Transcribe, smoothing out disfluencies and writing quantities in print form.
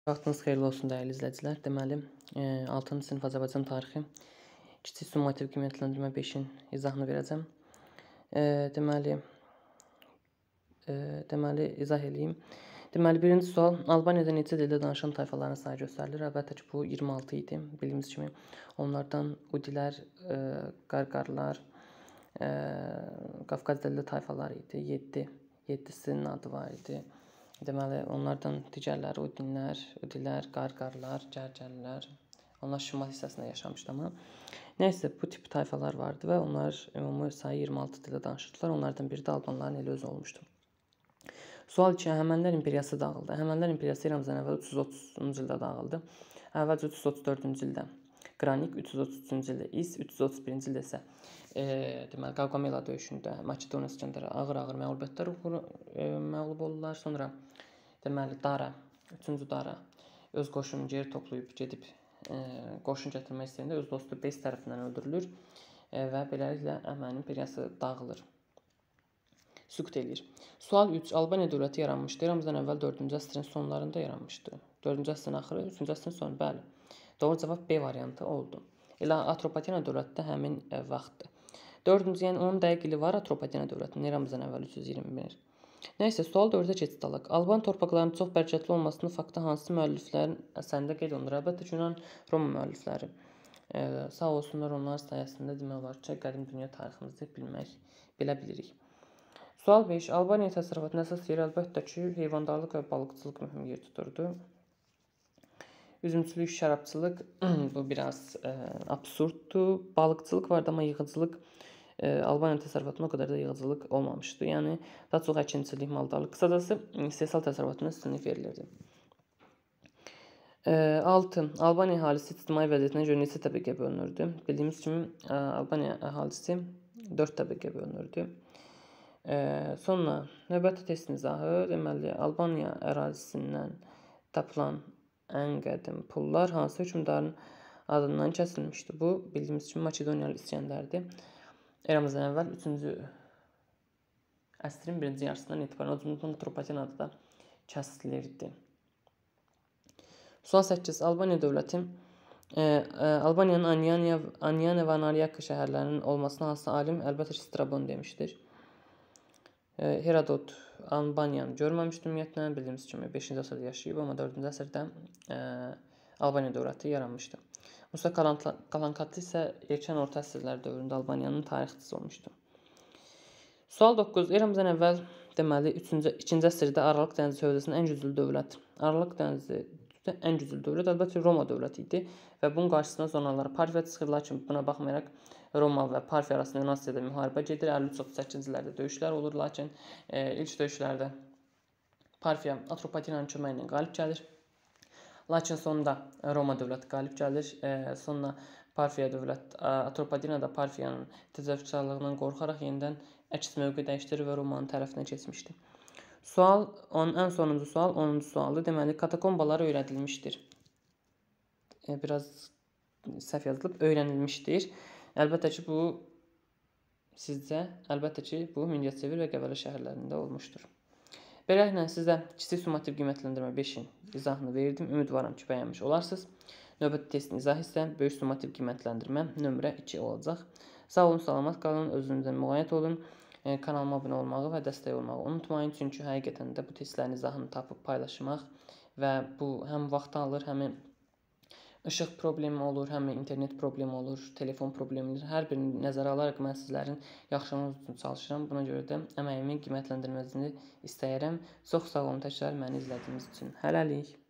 Vaxtınız xeyirli olsun dəyərli izləyicilər. Deməli, 6-cı sinif Azərbaycan tarixi kiçik summativ qiymətləndirmə 5-in izahını verəcəm. Deməli, izah eləyim. Deməli, birinci sual, Albaniyada neçə dildə danışan tayfaların sayı göstərilir. Əlbəttə ki, bu 26 idi. Bildiyimiz kimi, onlardan udilər, qarqarlar, Qafqaz dilli tayfalar idi. 7'sinin adı var idi. Deməli, onlardan digərləri udilər, qarqarlar, gərgərlər. Onlar şimal hissəsində yaşamışdı amma. Nəysə, bu tip tayfalar vardı və onlar ümumi sayı 26 dildə danışırdılar. Onlardan biri də Albanların eli özü olmuşdu. Sual 2. Əhəmənilər imperiyası dağıldı. Əhəmənilər imperiyası eramızdan əvvəl 330-cu ildə dağıldı. Əvvəlcə 334-cü ildə Qranik, 333-cü ildə İs, 331-ci ildə isə deməli, Qavqamela döyüşündə Makedoniya İskəndərə ağır məğlubiyyətlər məğlub oldular. Sonra deməli, Dara, 3-cü Dara öz qoşununu geri toplayıb gedib qoşun gətirmək istəyəndə öz dostu Bes tərəfindən öldürülür və beləliklə Əhəməni imperiyası dağılır. Süqut eləyir. Sual 3. Albaniya dövləti yaranmışdı. Eramızdan əvvəl 4-cü əsrin sonlarında yaranmışdı. 4-cü əsrin axırı, 3-cü əsrin sonu. Bəli. Doğru cavab B variantı oldu. Elə Atropatena dövləti də həmin vaxtdır. 4-cü, yəni 10 dəqiq ili var Atropatena dövlətinin eramızdan əvvəl 321. Nəysə, sual 4-ə keçid alaq. Alban torpaqlarının çox bərəkətli olmasının faktı hansı müəlliflərin əsərində qeyd olunur? Əlbəttə ki, Yunan Roma müəllifləri. Sağ olsunlar, onlar sayəsində demək olar ki, qədim dünya tariximizi bilə bilirik. Sual 5. Albaniya təsərrüfatının əsas yeri əlbəttə ki, heyvandarlıq və balıqçılıq mühüm yer tuturdu. Üzümçülük, şərabçılıq bu biraz absurddur. Balıqçılıq vardı, amma yığıcılıq Albaniya təsərrüfatında o qədər də yığıcılıq olmamışdı. Yəni, daha çox əkinçilik, maldarlıq. Qısacası, istehsal təsərrüfatına üstünlük verilirdi. 6. Albaniya əhalisi ictimai vəziyyətinə görə neçə təbəqəyə bölünürdü? Bildiyimiz kimi, Albaniya əhalisi 4 təbəqəyə bölünürdü. Sonra növbəti testin izahı, deməli, Albaniya ərazisindən tapılan ən qədim pullar hansı hökmdarın adından kəsilmişdi? Bu, bildiyimiz kimi, Makedoniyalı İskəndərdir. Eramızdan əvvəl 3-cü əsrin 1-ci yarısından etibarən, o cümlədən Atropatena adı da kəsilirdi. Sual 8. Albaniya dövləti Albaniyanın Anyana və Anaryaka şəhərlərinin olmasına hansı alim? Əlbəttə ki, Strabon demişdir. Herodot Albaniyanı görməmişdir ümumiyyətlə, bildiyimiz kimi 5-ci əsrdə yaşayıb, amma 4-cü əsrdə Albaniya dövləti yaranmışdı. Musa Kalankatı isə erkən orta əsrlər dövründə Albaniyanın tarixçisi olmuşdu. Sual 9. Eramızdan əvvəl deməli 2-ci əsrdə Aralıq dənizi hövzəsinin ən güclü dövlət. Aralıq dənizi ən güclü dövlət əlbəttə Roma dövləti idi və bunun qarşısına sonraları Parfiya çıxır, lakin buna baxmayaraq Roma və Parfiya arasında Yunasiyada müharibə gedir. 53-38-ci illərdə döyüşlər olur, lakin ilk döyüşlərdə Parfiya Atropatenanın köməyi ilə qalib gəlir. Lakin sonunda Roma dövləti qalib gəlir. Sonra Parfiya dövləti Atropatenada Parfiyanın təcavüzkarlığından qorxaraq yenidən əks mövqe dəyişdirir və Romanın tərəfinə keçmişdir. Sual, ən sonuncu sual, 10-cu sualdır. Deməli, katakombalar öyrədilmişdir. Biraz səhv yazılıb, öyrənilmişdir. Əlbəttə ki, bu sizcə, əlbəttə ki, bu Mingəçevir və Qəbələ şəhərlərində olmuşdur. Beləliklə, sizə kiçik summativ qiymətləndirmə 5-in izahını verdim. Ümidvaram ki, bəyənmiş olarsınız. Növbəti testin izahı isə böyük summativ qiymətləndirmə nömrə 2 olacaq. Sağ olun, salamat qalın, özünüzdən müğayət olun. Kanalıma abunə olmağı və dəstək olmağı unutmayın. Çünki həqiqətən də bu testlərin izahını tapıb paylaşmaq və bu həm vaxt alır, həm işıq problemi olur, həm internet problemi olur, telefon problemi olur. Hər birini nəzərə alaraq mən sizlərin yaxşılığınız üçün çalışıram. Buna görə də əməyimin qiymətləndirməsini istəyirəm. Çox sağ olun təkrar məni izlədiyiniz üçün. Hələlik.